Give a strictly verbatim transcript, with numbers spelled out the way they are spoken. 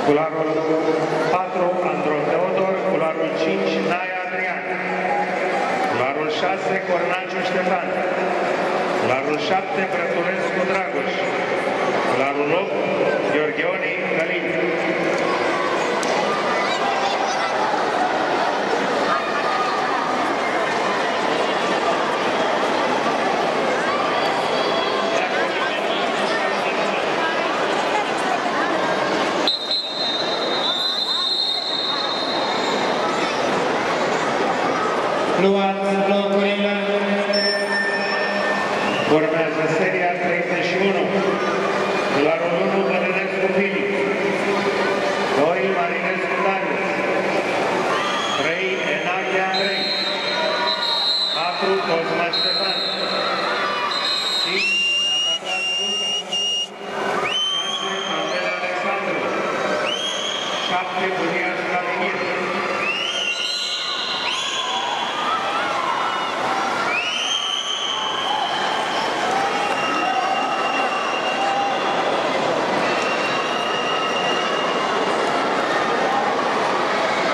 Culoarul patru, Andron Teodor. Culoarul cinci, Naia Adrian. Culoarul șase, Cornaciu Ștefan. Culoarul șapte, Brătulescu Dragoș. Culoarul opt, Gheorgheoni Călin. Luați locurile. Urmează seria treizeci și unu. Culoarul unu, Bădănescu Filip. doi, Marinescu Darius. trei, Enache Andrei. patru, Cosma Ștefan. cinci, Ataprat Luca. șase, Andrei Alexandru. șapte, Bunia